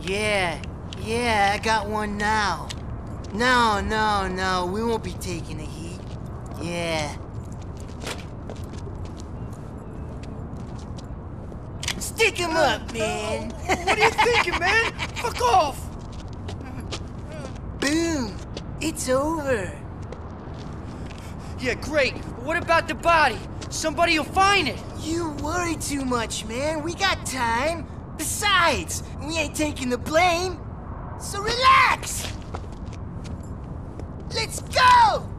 Yeah, I got one now. No, we won't be taking the heat. Yeah. Stick him up, man. What are you thinking, man? Fuck off! Boom. It's over. Yeah, great. But what about the body? Somebody will find it. You worry too much, man. We got time. Besides, we ain't taking the blame. So relax. Let's go!